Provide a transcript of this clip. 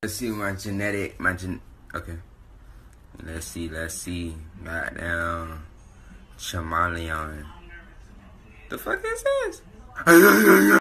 Let's see okay. Let's see. Goddamn. Chameleon. The fuck is this?